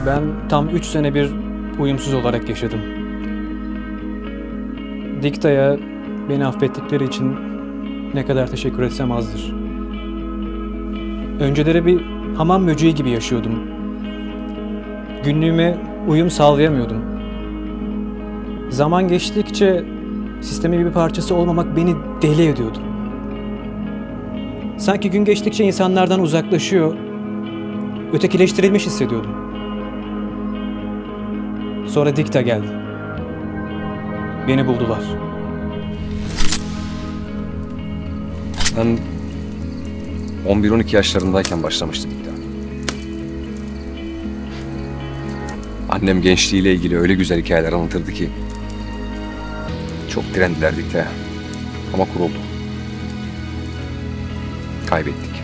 Ben tam 3 sene bir uyumsuz olarak yaşadım. Dikta'ya beni affettikleri için ne kadar teşekkür etsem azdır. Önceleri bir hamam böceği gibi yaşıyordum. Günlüğüme uyum sağlayamıyordum. Zaman geçtikçe sistemin bir parçası olmamak beni deli ediyordu. Sanki gün geçtikçe insanlardan uzaklaşıyor, ötekileştirilmiş hissediyordum. Sonra Dikta geldi. Beni buldular. Ben 11-12 yaşlarındayken başlamıştı Dikta. Annem gençliğiyle ilgili öyle güzel hikayeler anlatırdı ki çok direndiler Dikta'ya. Ama kuruldu. Kaybettik.